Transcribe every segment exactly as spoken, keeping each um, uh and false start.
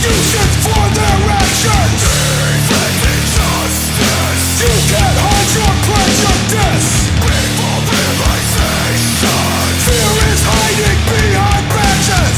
excuses for their actions. Defending justice. You can't hide your prejudice. Painful realization. Fear is hiding behind branches.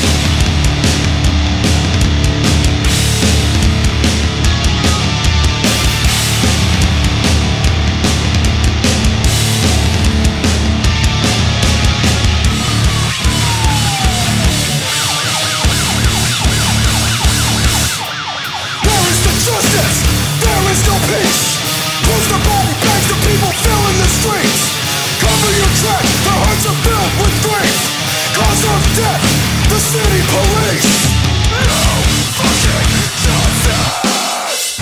The city police. No fucking justice.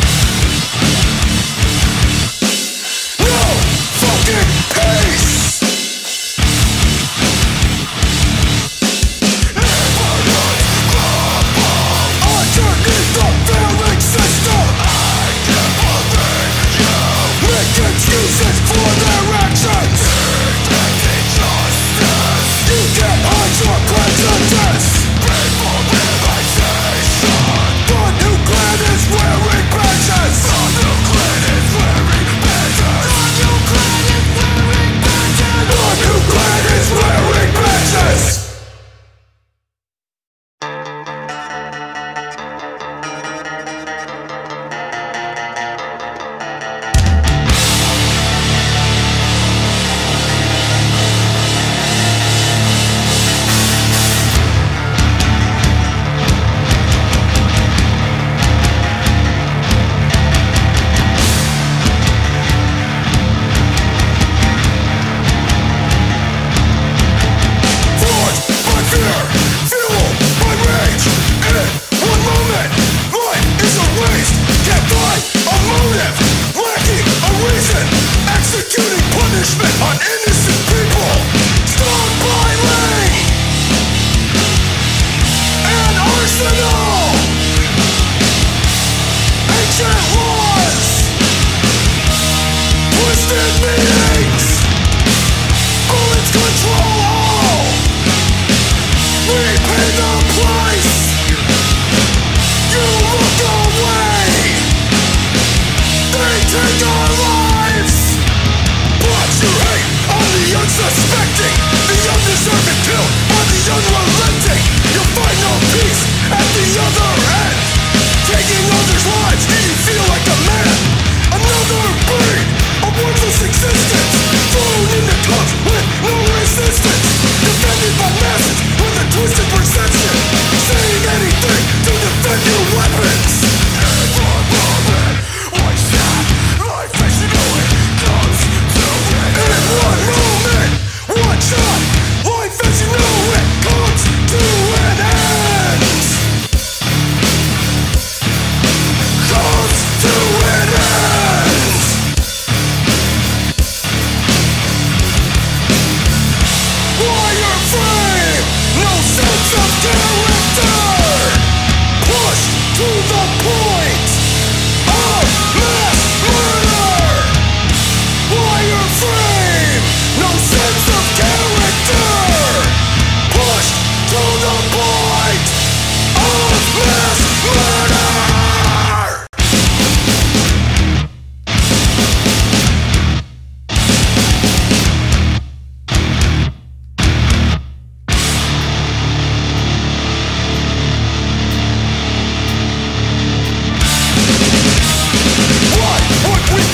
No fucking peace. Neighborhoods crumble underneath the failing system. I can't believe you make excuses for their actions. Defending justice. You can't hide your prejudice. Painful realization. The new clan is wearing badges. The new clan is wearing badges. The new clan is wearing badges. The new clan is wearing badges. What we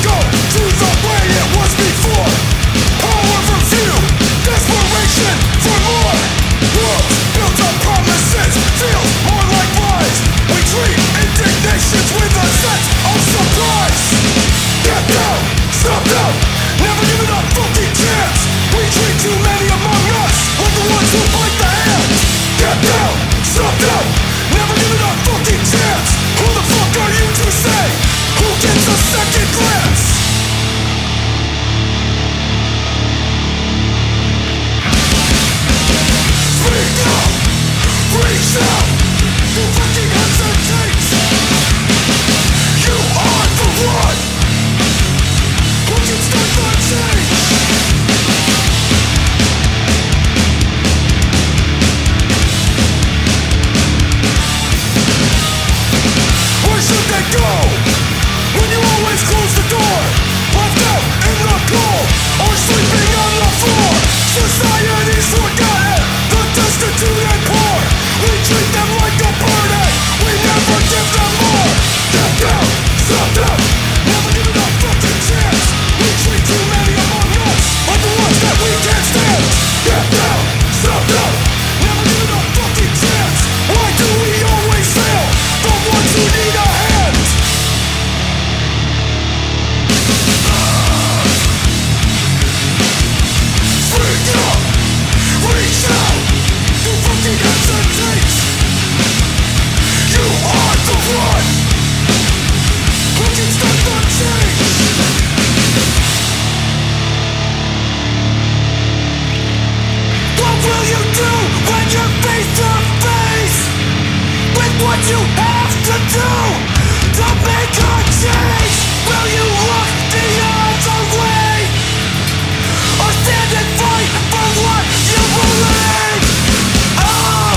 will you do when you're face to face with what you have to do to make a change? Will you look the other way or stand and fight for what you believe? Oh!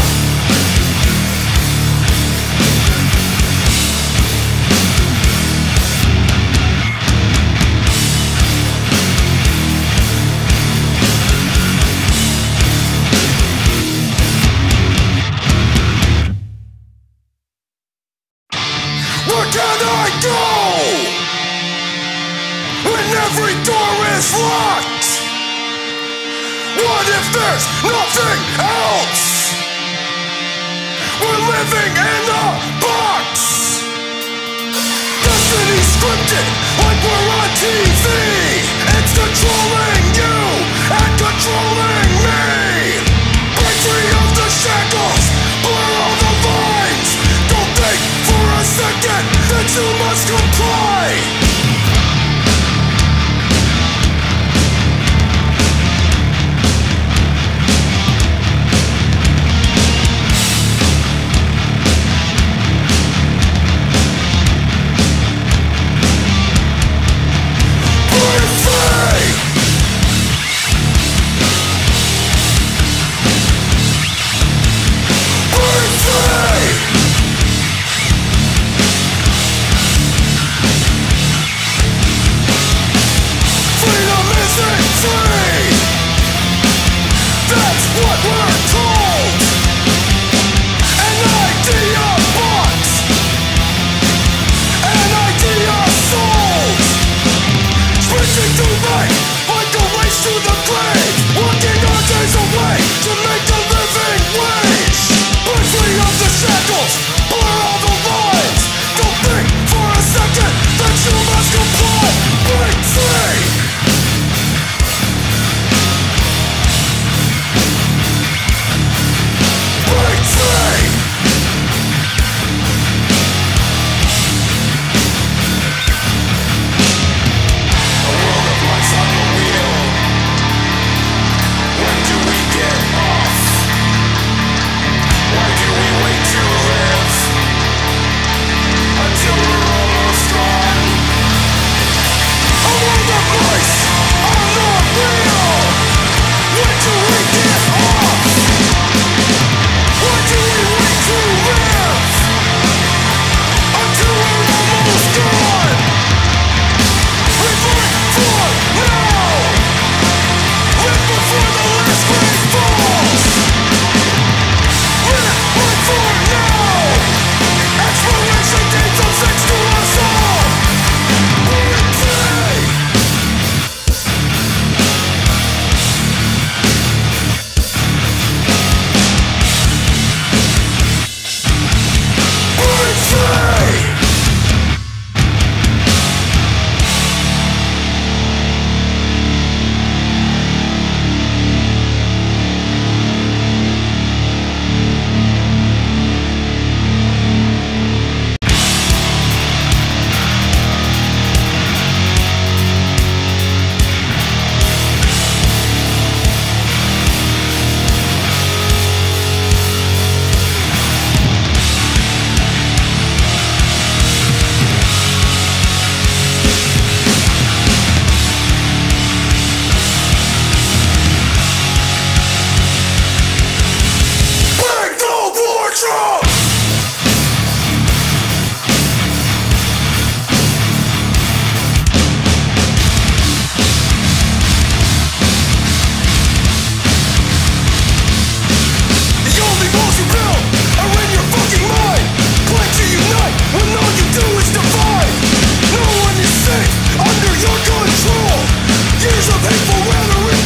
Where can I go when every door is locked? What if there's nothing else? We're living in a box. Destiny scripted like we're on T V. It's controlling you and controlling me. Break free of the shackles, blur all the lines. Don't think for a second that you must comply.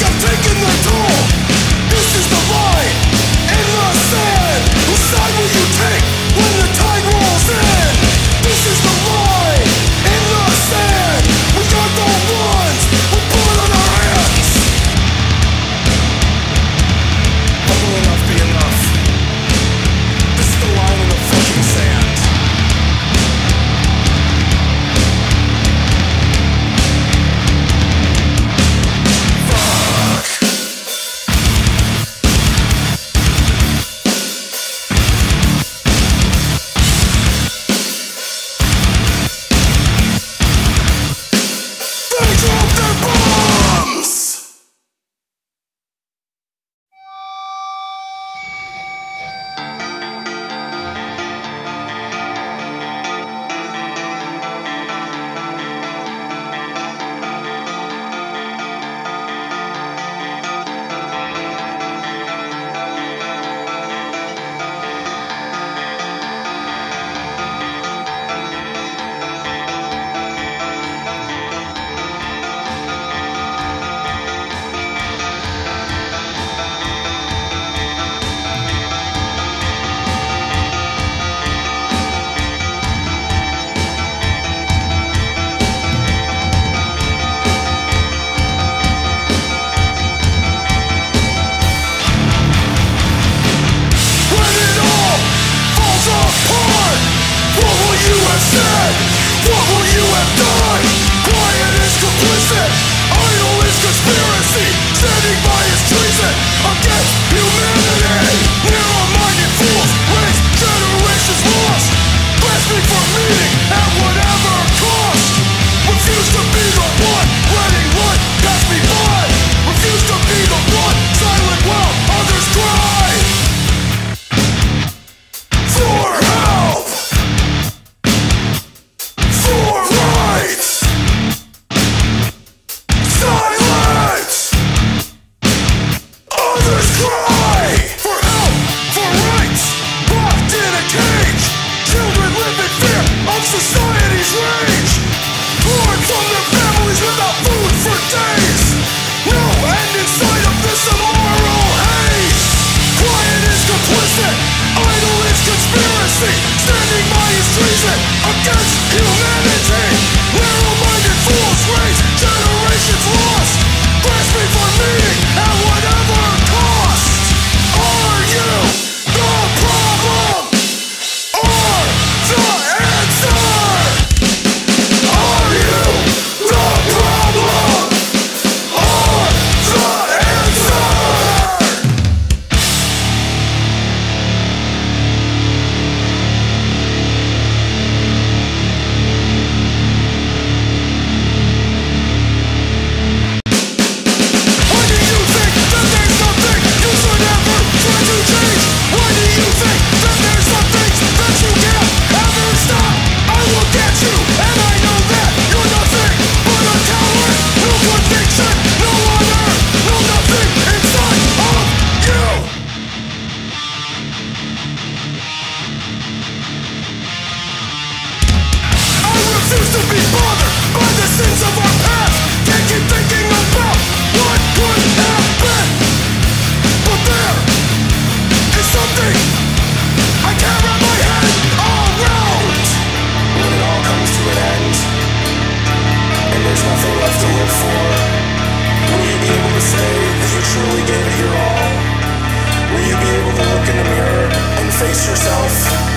Will you What will you have done? Quiet is complicit, idle is conspiracy, standing by is treason against humanity. Narrow-minded fools raise generations lost, grasping for meaning at whatever cost. Refuse to be the one letting life pass me by. Refuse to be the one silent while others cry for help, for rights. Silence! Others cry for help, for rights. Locked in a cage, children live in fear of society's rage. Torn from their families without food for days. No end in sight of this immoral haze. Quiet is complicit, idle is conspiracy, standing by is treason against humanity. Narrow-minded fools raise generations lost, grasping for meaning at whatever cost. Are you the problem or the answer? Are you the problem or the answer? Why do you think that there's nothing you should ever try to change? Why do you think that there's some things that you can't ever stop? I will get you, and I know that you're nothing but a coward. No conviction, no honor, no nothing inside of you. I refuse to be bothered by the sins of our past. Can't keep thinking about what could have been. But there is something I can't wrap my head around. When it all comes to an end and there's nothing left to live for, will you be able to say that you truly gave it your all? Will you be able to look in the mirror and face yourself